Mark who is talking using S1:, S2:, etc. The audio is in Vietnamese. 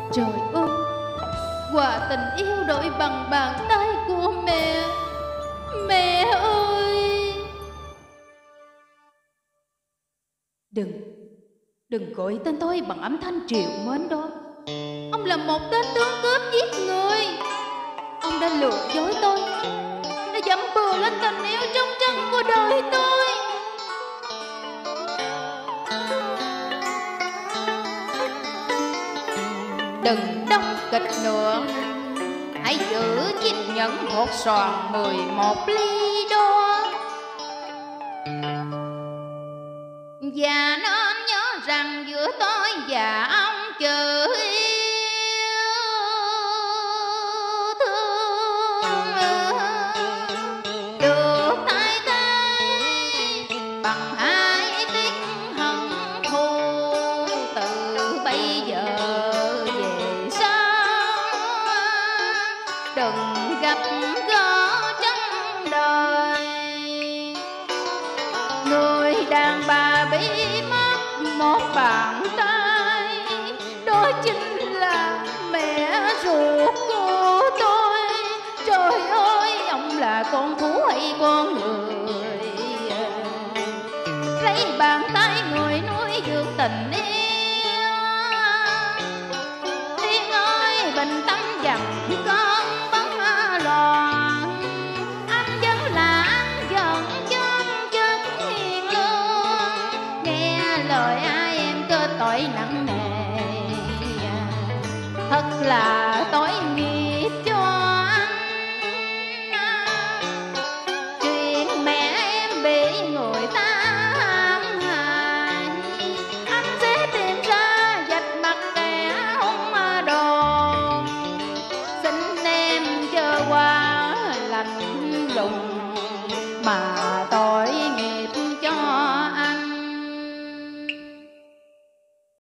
S1: Trời ơi, quà tình yêu đổi bằng bàn tay của mẹ. Mẹ ơi! Đừng gọi tên tôi bằng âm thanh triều mến đó. Ông là một tên tướng cướp giết người. Ông đã lừa dối tôi, đã dẫm bừa lên tình yêu trong trăng của đời tôi. Đừng đóng kịch nữa, hãy giữ chiếc nhẫn hột xoàn 11 ly đó. Và nên nhớ rằng giữa tôi và ông chữ yêu thương được thay thế bằng hai tiếng hận thù. Từ bây giờ về sau đừng gặp gỡ trong đời. Người đàn bà bị mất một bàn tay, đó chính là mẹ ruột của tôi. Trời ơi, ông là con thú hay con người? Lấy bàn tay người nuôi dưỡng tình yêu. Thiên ơi, bình tâm dằn con bóng loạn. Anh vẫn là anh vẫn chân chất hiền lương. Nghe lời ai em cơ tội nặng nề, thật là tội nghiệp cho anh. Chuyện mẹ em bị người ta hãm hại, anh sẽ tìm ra vạch mặt kẻ hung đòn. Xin em chờ qua lạnh lùng mà